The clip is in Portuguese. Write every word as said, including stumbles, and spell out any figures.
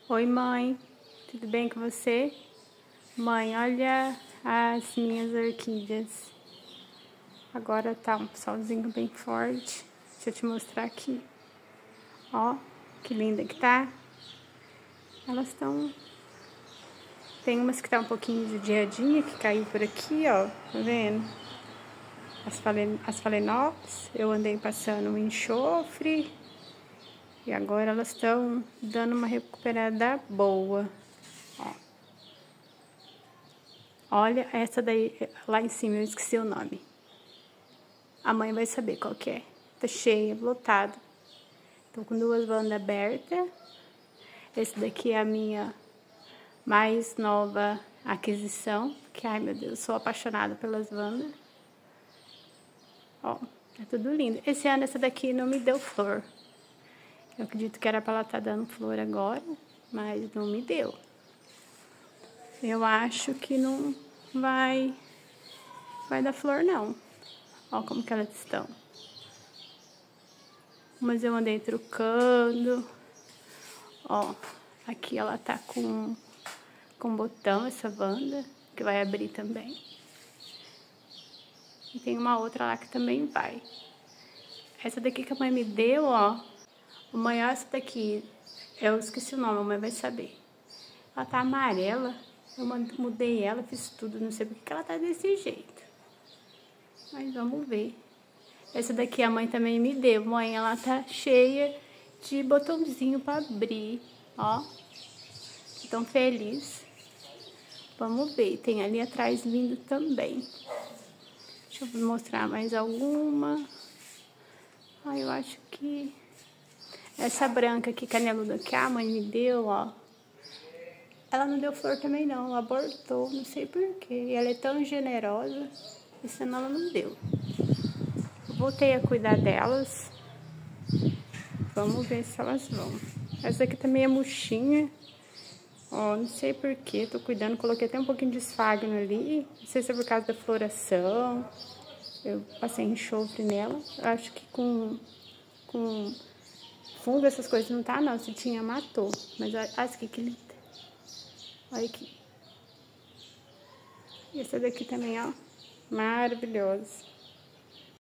Oi, mãe, tudo bem com você? Mãe, olha as minhas orquídeas. Agora tá um solzinho bem forte. Deixa eu te mostrar aqui. Ó, que linda que tá. Elas estão... Tem umas que tá um pouquinho judiadinha, que caiu por aqui, ó. Tá vendo? As, falen... as falenopes, eu andei passando um enxofre. E agora elas estão dando uma recuperada boa. Ó. Olha essa daí, lá em cima, eu esqueci o nome. A mãe vai saber qual que é. Tá cheia, lotada. Tô com duas bandas abertas. Esse daqui é a minha mais nova aquisição. Que, ai meu Deus, sou apaixonada pelas bandas. Ó, é tudo lindo. Esse ano essa daqui não me deu flor. Eu acredito que era pra ela estar dando flor agora, mas não me deu. Eu acho que não vai, vai dar flor, não. Ó como que elas estão. Mas eu andei trocando. Ó, aqui ela tá com, com botão, essa Wanda, que vai abrir também. E tem uma outra lá que também vai. Essa daqui que a mãe me deu, ó. O maior, essa daqui, eu esqueci o nome, a mãe vai saber. Ela tá amarela. Eu mudei ela, fiz tudo, não sei porque que ela tá desse jeito. Mas vamos ver. Essa daqui a mãe também me deu. Mãe, ela tá cheia de botãozinho pra abrir. Ó. Tão feliz. Vamos ver. Tem ali atrás vindo também. Deixa eu mostrar mais alguma. Ah, eu acho que... Essa branca aqui, caneluda, que a mãe me deu, ó. Ela não deu flor também não, ela abortou, não sei porquê. E ela é tão generosa, e senão ela não deu. Eu voltei a cuidar delas. Vamos ver se elas vão. Essa aqui também é murchinha. Ó, não sei porquê, tô cuidando, coloquei até um pouquinho de esfagno ali. Não sei se é por causa da floração. Eu passei enxofre nela. Eu acho que com... com fungo, essas coisas não tá não, se tinha, matou. Mas olha aqui que linda. Olha aqui. E essa daqui também, ó, maravilhosa.